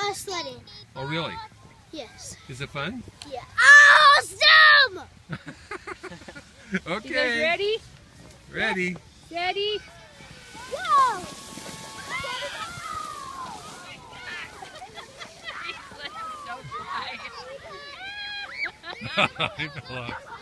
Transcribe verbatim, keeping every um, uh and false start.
Uh, sledding. Oh, really? Yes. Is it fun? Yeah. Awesome! Okay. You guys ready? Ready. Steady. Whoa! I fell off.